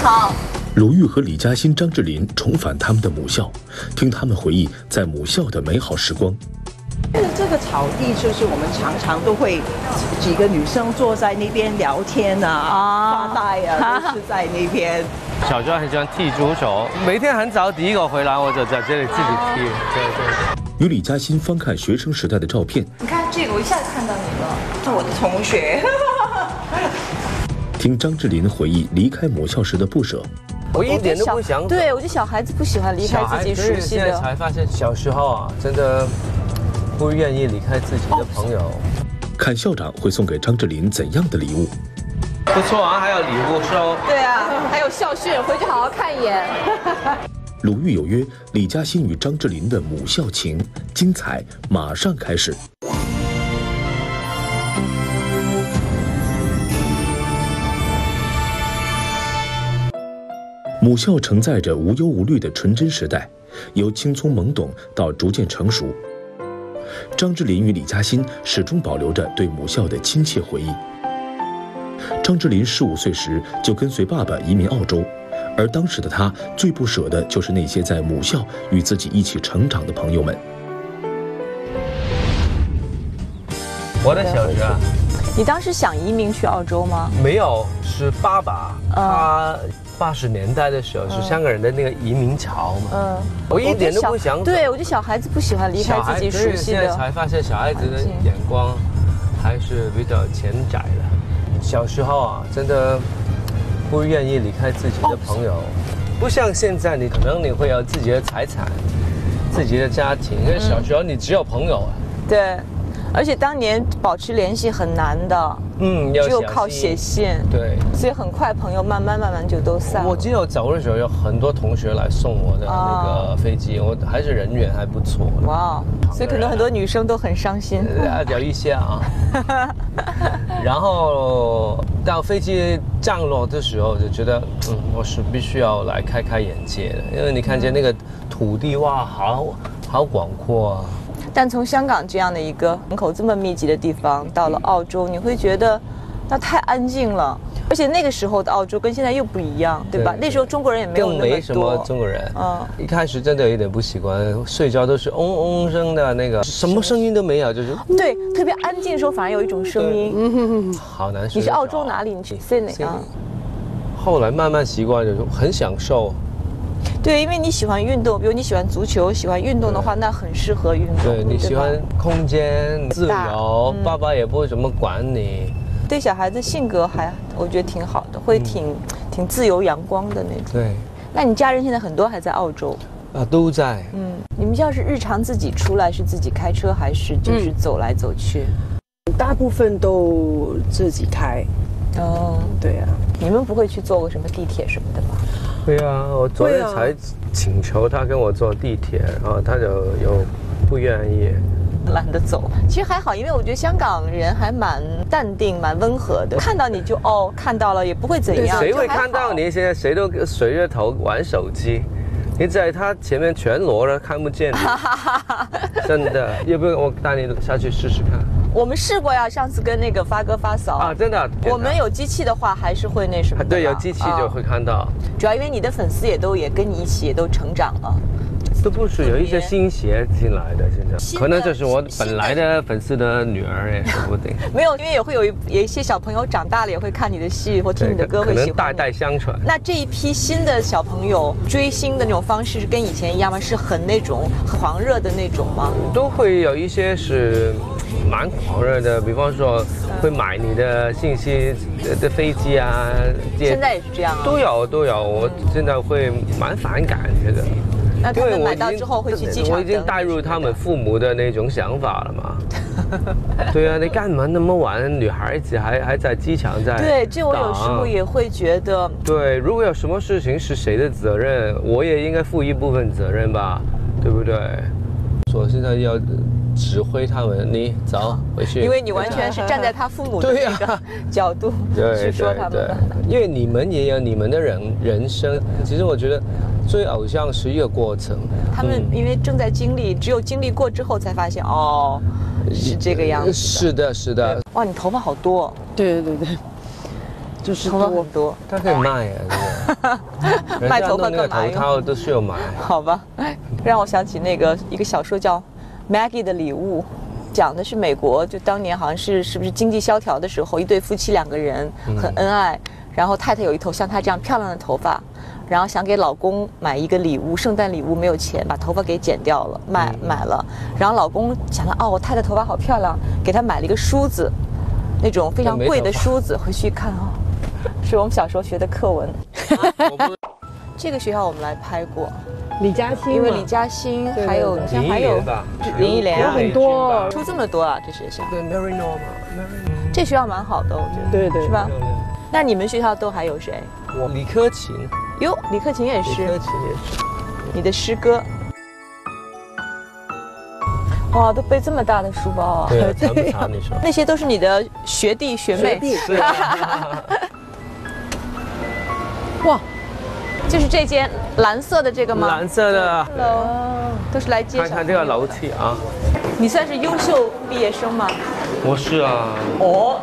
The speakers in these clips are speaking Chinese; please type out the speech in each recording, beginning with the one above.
好。 鲁豫和李嘉欣、张智霖重返他们的母校，听他们回忆在母校的美好时光。 这个草地就是我们常常都会几个女生坐在那边聊天啊、发呆啊，都是在那边。 小时候很喜欢踢足球，每天很早第一个回来我就在这里自己踢。对。 与李嘉欣翻看学生时代的照片， 你看这个，我一下就看到你了， 是我的同学。 听张智霖回忆离开母校时的不舍。 我一点都不想走。 对，我觉得小孩子不喜欢离开自己熟悉的。 现在才发现，小时候啊，真的不愿意离开自己的朋友。 看校长会送给张智霖怎样的礼物？ 不错啊，还有礼物收。 对啊，还有校训，回去好好看一眼。 鲁豫有约，李嘉欣与张智霖的母校情，精彩马上开始。母校承载着无忧无虑的纯真时代，由青葱懵懂到逐渐成熟。张智霖与李嘉欣始终保留着对母校的亲切回忆。张智霖15岁时就跟随爸爸移民澳洲，而当时的他最不舍的就是那些在母校与自己一起成长的朋友们。 我的小学啊， 你当时想移民去澳洲吗？ 没有，是爸爸他80年代的时候是香港人的那个移民潮嘛。我一点都不想走。 对，我觉得小孩子不喜欢离开自己熟悉的。 现在才发现小孩子的眼光还是比较浅窄的。小时候啊，真的不愿意离开自己的朋友，不像现在，你可能你会有自己的财产、自己的家庭，因为小时候你只有朋友啊。 对，而且当年保持联系很难的，只有靠写信。 对， 所以很快朋友慢慢就都散了。 我记得我走的时候有很多同学来送我的那个飞机，我还是人缘还不错。 哇，所以可能很多女生都很伤心。 有一些啊。然后到飞机降落的时候就觉得，我是必须要来开开眼界的，因为你看见那个土地，哇，好广阔啊。 但从香港这样的一个人口这么密集的地方，到了澳洲，你会觉得那太安静了，而且那个时候的澳洲跟现在又不一样，对吧？对，那时候中国人也没有那么多， 更没什么中国人。一开始真的有点不习惯，睡觉都是嗡嗡声的那个，什么声音都没有，就是对，特别安静的时候反而有一种声音。 好难睡。 你是澳洲哪里？你去 Sydney 啊？ 后来慢慢习惯，就很享受。 对，因为你喜欢运动，比如你喜欢足球，喜欢运动的话，那很适合运动。 对，你喜欢空间自由，爸爸也不会怎么管你。 对小孩子性格我觉得挺好的，会挺自由阳光的那种。 对。 那你家人现在很多还在澳洲？ 都在。 你们要是日常自己出来，是自己开车还是就是走来走去？ 大部分都自己开。对啊。 你们不会去坐过什么地铁什么的吗？ 会啊，我昨天才请求他跟我坐地铁，然后他就有不愿意， 懒得走。其实还好，因为我觉得香港人还蛮淡定、蛮温和的，看到你就看到了，也不会怎样。 谁会看到你？现在谁都垂着头玩手机，你在他前面全裸了，看不见你。真的，要不我带你下去试试看？ 我们试过呀，上次跟那个发哥发嫂啊，真的。 我们有机器的话，还是会那什么的。 对，有机器就会看到。 主要因为你的粉丝也跟你一起也都成长了。 都不是有一些新鞋进来的，现在可能这是我本来的粉丝的女儿也说不定。 没有，因为也会有一些小朋友长大了也会看你的戏或听你的歌，会喜欢。 可能代代相传。 那这一批新的小朋友追星的那种方式是跟以前一样吗？是很那种狂热的那种吗？ 都会有一些是蛮狂热的，比方说会买你的信息的飞机啊。 现在也是这样啊。 都有，我现在会蛮反感觉得。 那他们买到之后会去机场， 我已经带入他们父母的那种想法了嘛。对啊，你干嘛那么晚？女孩子还在机场在。 对，这我有时候也会觉得。 对，如果有什么事情是谁的责任，我也应该负一部分责任吧，对不对？我现在要指挥他们，你走回去。 因为你完全是站在他父母的那个角度去说他们的。 因为你们也有你们的人生，其实我觉得。追偶像是一个过程， 他们因为正在经历，只有经历过之后才发现，是这个样子。 是的，是的。 哇，你头发好多。 对。 就是头发很多， 它可以卖啊，这个。 卖头发干嘛人家弄那个头套都需要买。 好吧，让我想起那个一个小说叫《Maggie 的礼物》，讲的是美国，就当年好像是不是经济萧条的时候，一对夫妻2个人很恩爱，然后太太有一头像她这样漂亮的头发，然后想给老公买一个礼物，圣诞礼物没有钱，把头发给剪掉了，买了，然后老公想到我太太头发好漂亮，给她买了一个梳子，那种非常贵的梳子，回去一看是我们小时候学的课文。这个学校我们来拍过， 李嘉欣， 因为李嘉欣还有你像还有林忆莲有很多出这么多啊，这学校。 对 Maryknoll 嘛， 这学校蛮好的，我觉得。 对对， 是吧？那你们学校都还有谁？ 我李克勤， 哟，李克勤也是。 李克勤也是。 你的师哥。哇，都背这么大的书包啊！ 对，惨不惨？你说？ 那些都是你的学弟学妹。 是。 哇，就是这间蓝色的这个吗？ 蓝色的。 Hello， 都是来接小朋友的。 看看这个楼梯啊。 你算是优秀毕业生吗？ 我是啊。 哦。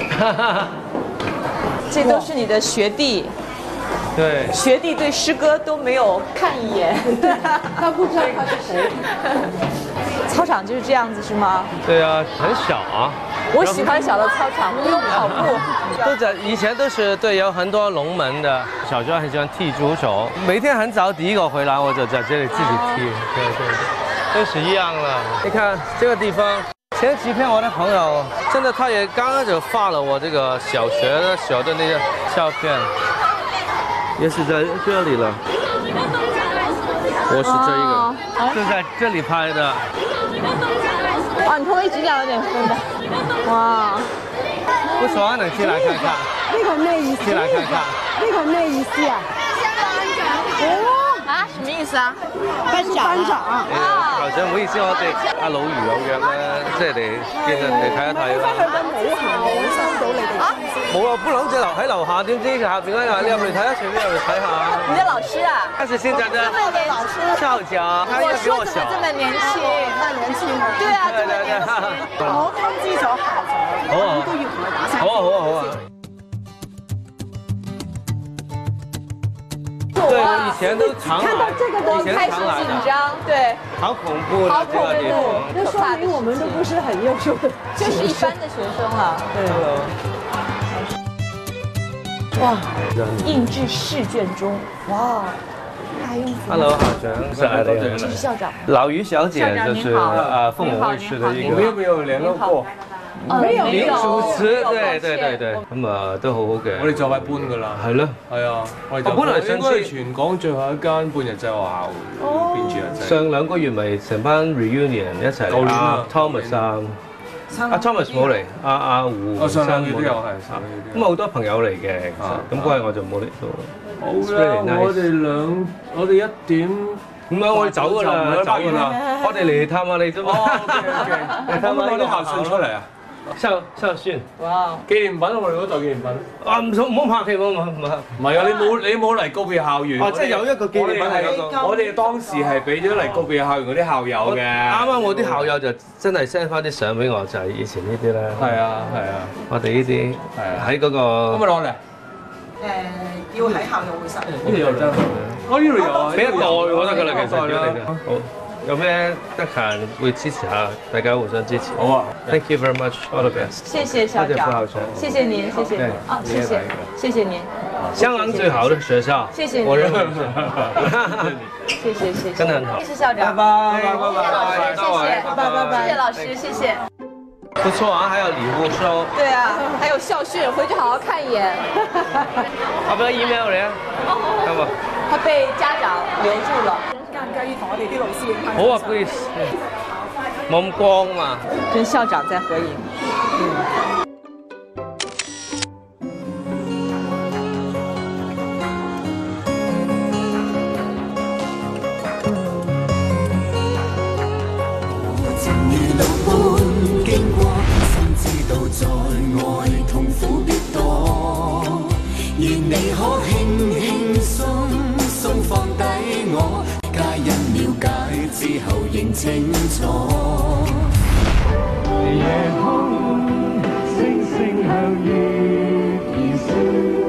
这都是你的学弟。 对。 学弟对师哥都没有看一眼。 他不知道他是谁。 操场就是这样子是吗？ 对啊，很小啊。 我喜欢小的操场，不用跑步。 以前都是对，有很多龙门的。小时候很喜欢踢足球，每天很早第一个回来，我就在这里自己踢。对对对，都是一样了。你看这个地方，前几天我的朋友真的，他也刚刚就发了我这个小学的时候的那个照片，也是在这里了。我是这一个，就在这里拍的。 哇，你头发一直这样有点分的。哇， 不爽，能进来看看。 那个咩意思？ 进来看看。 那个咩意思啊？ 啊，什么意思啊？ 班長啊！ 頭長，唔好意思，我哋阿老余有約咧，即係嚟見人哋睇一睇咯。 去個母校收到你哋。 冇啊，本來好似喺樓下，點知下邊咧話你入嚟睇下，隨便入嚟睇下。 你的老師啊？ 但是現在的校長，他也比我小。 這麼年輕， 太年輕啦！ 對啊，這麼年輕。 我通知咗校長，我都要同佢打聲。 好啊，好啊，好啊。对，以前都常来，以前常来的， 对， 好恐怖的这个地方， 这说明我们都不是很优秀的， 就是一般的学生了。 对。哇， 印制试卷中，哇，还用 Hello， 校长，是爱的人， 这是校长。 老于小姐就是凤凰卫视的一个，有没有聯絡過？ 沒有主持，對，咁啊都好好嘅。 我哋就快搬㗎啦。係咯。係啊，我哋就本來上次應該係全港最後一間半日制學校變住日制。 上2個月咪成班 reunion 一齊嚟啊 ，Thomas 啊，阿 Thomas 冇嚟，阿胡上兩月都有係。 咁好多朋友嚟嘅，咁嗰日我就冇嚟到。 好啦，我哋1點。 咁樣我哋走㗎啦，走㗎啦，我哋嚟探下你啫嘛。 你睇下啲校訊出嚟啊！ 校訊。 哇！ 紀念品我哋嗰袋紀念品。 啊唔好客氣，唔係啊！你冇嚟告別校園。哦，即係有一個紀念品係我哋當時係俾咗嚟告別校園嗰啲校友嘅。 啱啱我啲校友就真係 send 翻啲相俾我，就係以前呢啲咧。 係啊， 我哋呢啲喺嗰個。 可唔可以攞嚟？ 要喺校友會實。 呢度有真係。我呢度有啊， 俾一袋我得㗎啦，其實。好。有咩得閒會支持下，大家互相支持。好啊 ，Thank you very much, all the best。 謝謝校長，謝謝您，謝謝。啊，謝謝您。 香港最好的學校。 謝謝您。 我認為是。謝謝。 真的很好。 謝謝校長。 拜拜。 謝謝老師，謝謝。 不錯啊，還有禮物收。 對啊，還有校訓，回去好好看一眼。 我俾 email 你啊。好嘛。 他被家長留住了。 介唔介意同我哋啲老師影翻？ 好啊 ，please。冇咁光嘛。 跟校長在合影。 願你可輕輕鬆鬆放低我，皆因了解之後認清楚。夜空星星向月兒笑。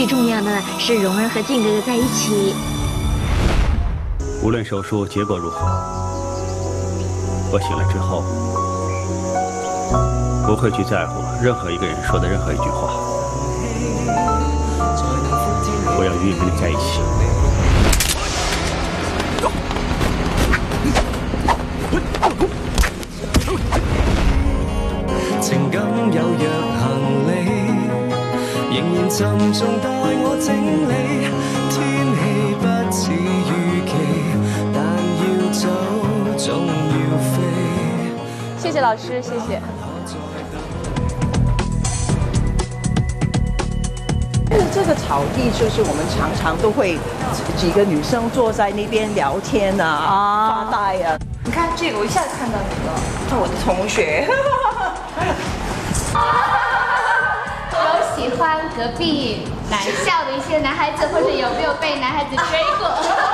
最重要的是蓉儿和靖哥哥在一起。 无论手术结果如何，我醒了之后不会去在乎任何一个人说的任何一句话。我要与你们在一起。 情感有若行李，仍然沉重待我整理。天氣不似預期，但要走總要飛。 謝謝老師，謝謝。 这个草地就是我们常常都会几个女生坐在那边聊天啊、发呆啊。 你看这个，我一下子看到你了， 是我的同学。 有喜欢隔壁男校的一些男孩子，或者有没有被男孩子追过？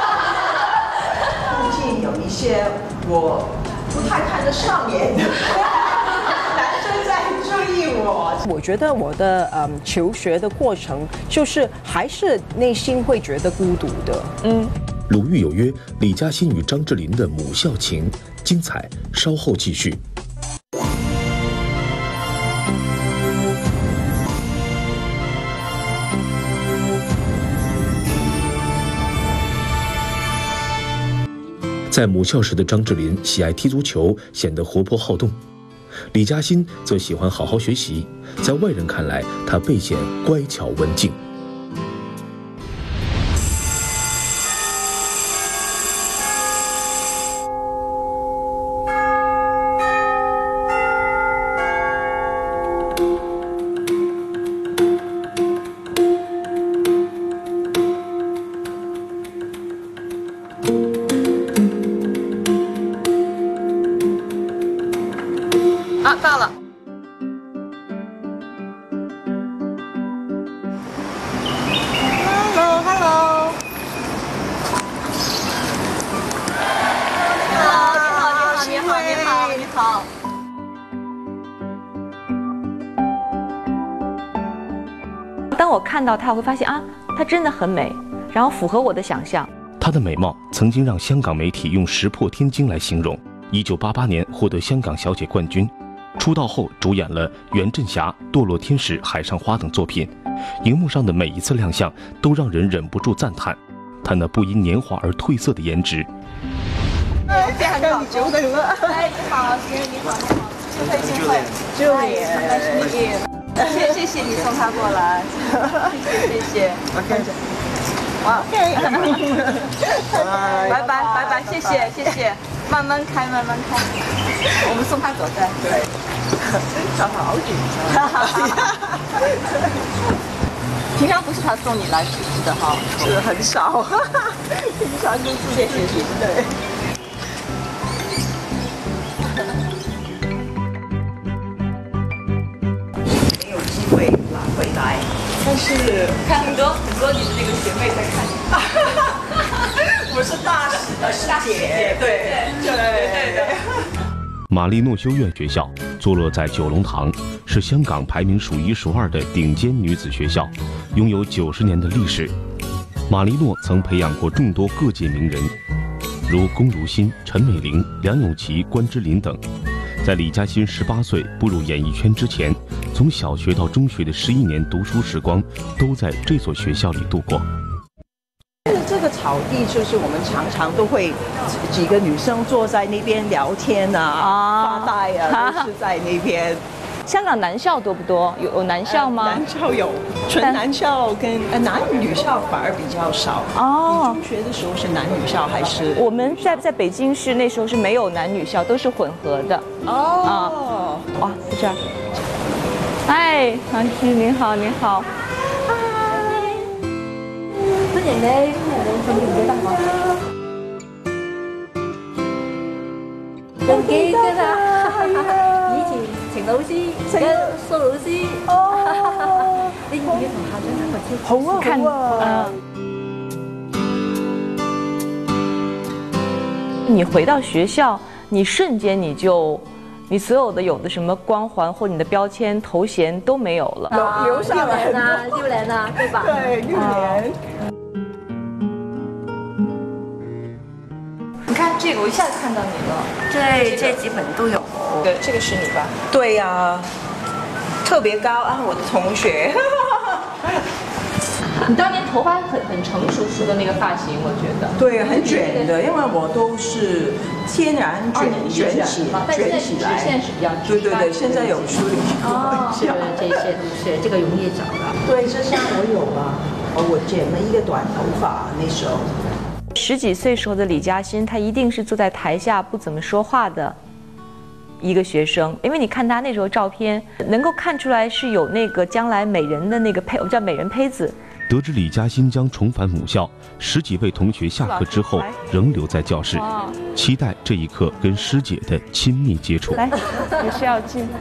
附近有一些我不太看得上眼的男生在注意我。 我觉得我的求学的过程，就是还是内心会觉得孤独的。 鲁豫有约，李嘉欣与张智霖的母校情，精彩稍后继续。在母校时的张智霖喜爱踢足球，显得活泼好动；李嘉欣则喜欢好好学习，在外人看来，她倍显乖巧文静。 到了。Hello。你好。当我看到她，我会发现啊，她真的很美，然后符合我的想象。 她的美貌曾经让香港媒体用石破天惊来形容。1988年获得香港小姐冠军。出道后主演了《袁振侠》《堕落天使》《海上花》等作品，荧幕上的每一次亮相都让人忍不住赞叹她那不因年华而褪色的颜值。 见到你久等了。 哎，你好，先生你好， 幸会。 谢谢你送他过来，谢谢。哇，拜拜，谢谢。慢慢开，我们送他走的。对， 他好紧张。 平常不是他送你来吃的哈， 是很少，平常就自己对。没有机会拿回来，但是看很多你的那个学妹在看你。 我是大师姐，对。 玛丽诺修院学校坐落在九龙塘，是香港排名数1数2的顶尖女子学校，拥有90年的历史。玛丽诺曾培养过众多各界名人，如龚如心、陈美龄、梁咏琪、关之琳等。在李嘉欣18岁步入演艺圈之前，从小学到中学的11年读书时光，都在这所学校里度过。 这个草地就是我们常常都会几个女生坐在那边聊天啊、发呆啊，都是在那边。 香港男校多不多？有男校吗？ 男校有，纯男校跟男女校反而比较少。哦，你中学的时候是男女校还是？ 我们在北京市那时候是没有男女校，都是混合的。哦，哇，在这儿。哎，老师您好，您好。 歡迎你仲記唔記得我？仲記得啦，以前程老師、蘇老師，你要唔要同校長打個招呼？ 好啊，好啊。 你回到學校，你瞬間你就你所有的有的什么光环或你的标签、头衔都没有了， 留下来 6年啊，对吧？ 对，6年。 你看这个，我一下子看到你了。 对，这几本都有。 对，这个是你吧？ 对呀，特别高啊，我的同学。 你当年头发很成熟的那个发型，我觉得。 对，很卷的，因为我都是天然卷起来。 现在是比较对，现在有梳理。 哦，这些都是这个容易找的。 对，这像我有吧，我剪了一个短头发那时候。 10几岁时候的李嘉欣，她一定是坐在台下不怎么说话的一个学生，因为你看她那时候照片，能够看出来是有那个将来美人的那个我叫美人胚子。 得知李嘉欣将重返母校，10几位同学下课之后仍留在教室，期待这一刻跟师姐的亲密接触。 来，也是要进。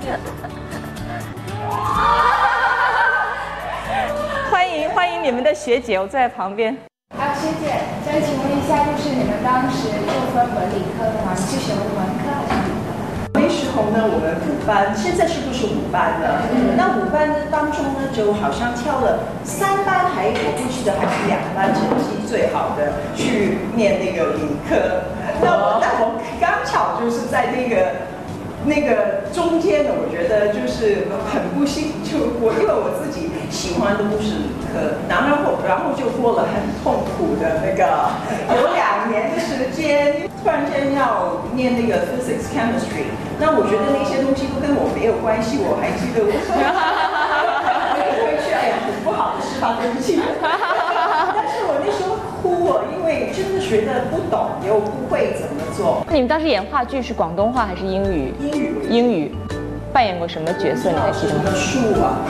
欢迎你们的学姐，我坐在旁边。 学姐，想请问一下，就是你们当时就分文理科的吗？你是学文科还是理科？ 那时候呢，我们5班，现在是不是5班了？那5班的当中呢，就好像挑了3班，我不记得还是2班成绩最好的去念那个理科。那我刚巧就是在那个中间呢，我觉得就是很不幸，因为我自己喜欢的不是理科，然后就过了很痛苦的那个有2年的时间，突然间要念那个 physics chemistry， 那我觉得那些东西都跟我没有关系，我还记得我回去很不好的事发生起，但是我那时候哭了，因为真的觉得不懂又不会怎么做。 你们当时演话剧是广东话还是英语？英语。扮演过什么角色？你还记得吗？ 树啊。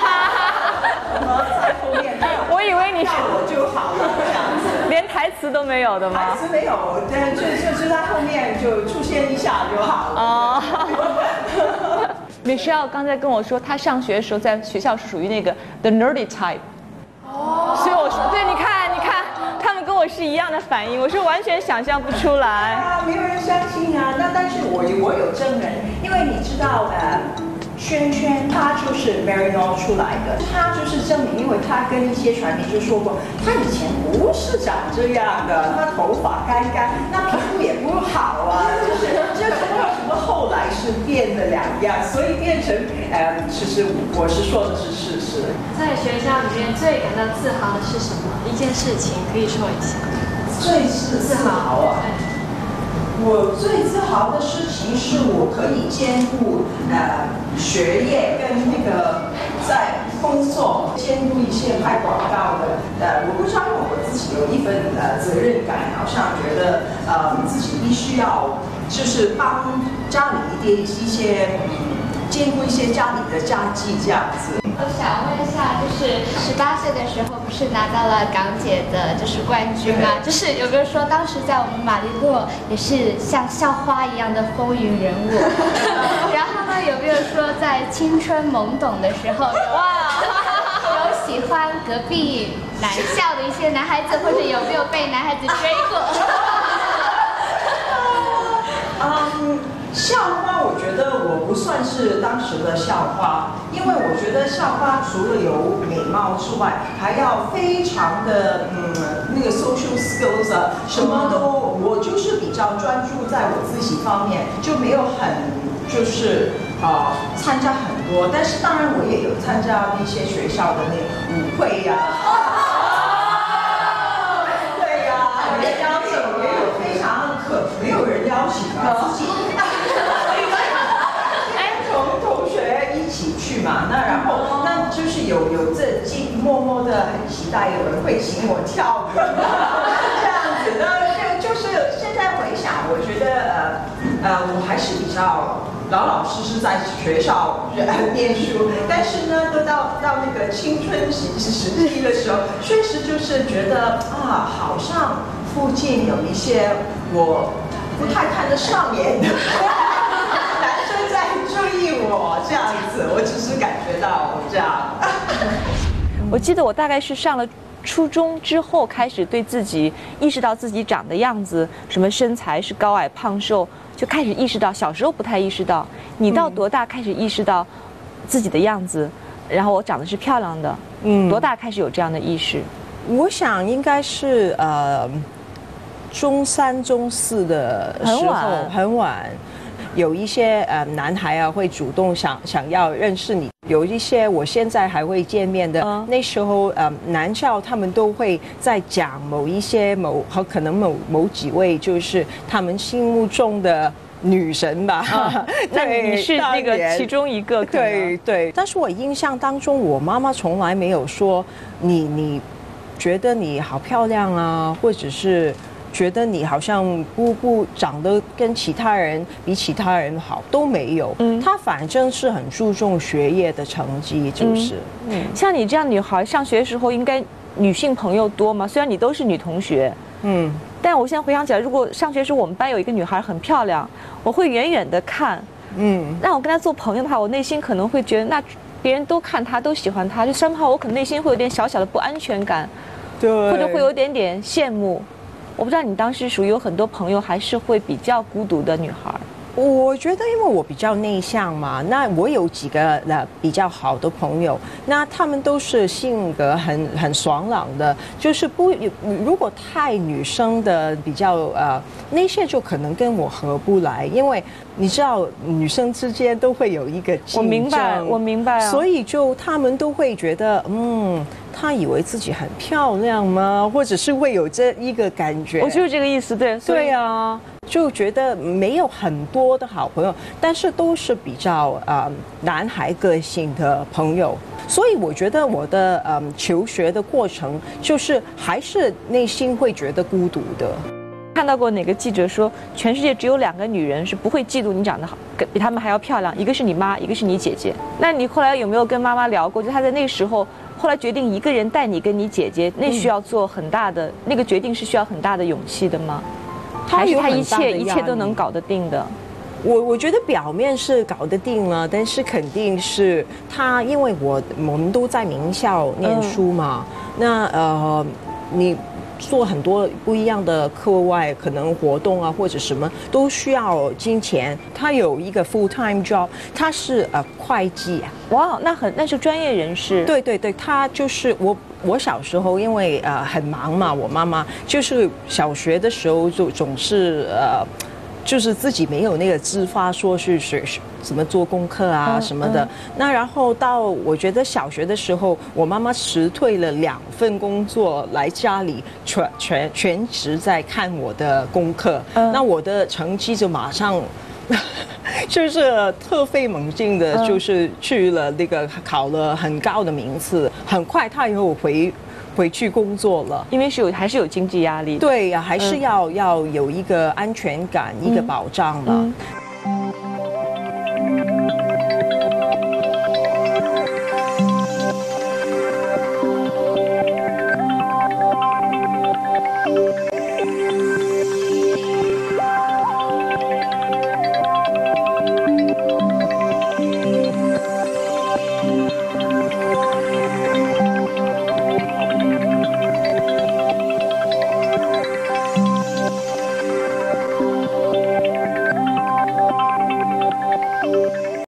在后面。 我以为你是我就好了这样子。 连台词都没有的吗？ 台词没有，但就在后面就出现一下就好了。 哦。Michelle 刚才跟我说，她上学的时候在学校是属于那个 the nerdy type。哦。所以我说，对，你看，他们跟我是一样的反应，我说完全想象不出来。 啊，没有人相信啊。但是我有证人，因为你知道轩他就是 Maryknoll 出来的，他就是证明，因为他跟一些传媒就说过，他以前不是长这样的，他头发干，那皮肤也不好啊，这什么后来是变了2样，所以变成其实我是说的是事实。 在学校里面最感到自豪的是什么？一件事情可以说一下。 最自豪啊！我最自豪的事情是我可以兼顾学业跟那个在工作，兼顾一些拍广告的。我不知道，因为我自己有一份责任感，好像觉得自己必须要就是帮家里一些兼顾一些家里的家计这样子。 我想问一下，就是18岁的时候不是拿到了港姐的就是冠军吗？就是有没有说当时在我们玛丽洛也是像校花一样的风云人物？然后呢，有没有说在青春懵懂的时候，有喜欢隔壁男校的一些男孩子，或者有没有被男孩子追过？ 校花，我觉得我不算是当时的校花，因为我觉得校花除了有美貌之外，还要非常的那个 social skills 啊，什么都，我就是比较专注在我自己方面，就没有就是参加很多，但是当然我也有参加一些学校的那个舞会呀。对呀，邀请也有非常没有人邀请自己。同学一起去嘛，然后就是有默默的很期待有人会请我跳舞，这样子呢，就是现在回想，我觉得我还是比较老实在学校念书，但是呢，都到那个青春时期的时候，确实就是觉得好像附近有一些我不太看得上眼的。注意我这样子，我只是感觉到这样。 我记得我大概是上了初中之后，开始对自己意识到自己长的样子，什么身材是高矮胖瘦， 就开始意识到，小时候不太意识到，你到多大开始意识到自己的样子，然后我长得是漂亮的？多大开始有这样的意识？ 我想应该是中3、中4的时候，很晚。有一些男孩啊会主动想要认识你，有一些我现在还会见面的。那时候男校他们都会在讲可能某几位就是他们心目中的女神吧。 那你是那个其中一个？ 对。但是我印象当中，我妈妈从来没有说你觉得你好漂亮啊，或者是觉得你好像不长得跟其他人比其他人好，都没有。她反正是很注重学业的成绩，就是。 像你这样女孩上学的时候，应该女性朋友多吗？虽然你都是女同学，但我现在回想起来，如果上学时候我们班有一个女孩很漂亮，我会远远的看，让我跟她做朋友的话，我内心可能会觉得，那别人都看她，都喜欢她，就生怕我可能内心会有点小小的不安全感， 对， 或者会有点羡慕。我不知道你当时属于有很多朋友，还是会比较孤独的女孩？ 我觉得，因为我比较内向嘛，那我有几个比较好的朋友，那他们都是性格很爽朗的，就是如果太女生的比较那些就可能跟我合不来，因为你知道女生之间都会有一个竞争， 我明白啊， 所以就他们都会觉得她以为自己很漂亮吗？或者是会有这一个感觉？ 我就是这个意思，对。 对啊，就觉得没有很多的好朋友，但是都是比较男孩个性的朋友，所以我觉得我的求学的过程，就是还是内心会觉得孤独的。 看到过哪个记者说，全世界只有2个女人是不会嫉妒你长得好，比她们还要漂亮，一个是你妈，一个是你姐姐。那你后来有没有跟妈妈聊过？就她在那个时候，后来决定一个人带你跟你姐姐，那需要做很大的那个决定，是需要很大的勇气的吗？还是她一切都能搞得定的？ 我觉得表面是搞得定了，但是肯定是她，因为我们都在名校念书嘛，那你做很多不一样的课外可能活动啊，或者什么都需要金钱。他有一个 full time job， 他是会计。 哇，那是专业人士。 对，他就是我小时候因为很忙嘛，我妈妈就是小学的时候就总是就是自己没有那个自发说是学怎么做功课啊什么的。那然后到我觉得小学的时候，我妈妈辞退了2份工作来家里全职在看我的功课。那我的成绩就马上就是特费猛进的，就是去了那个考了很高的名次，很快她又回去工作了， 因为还是有经济压力。 对呀，还是要有一个安全感，一个保障的。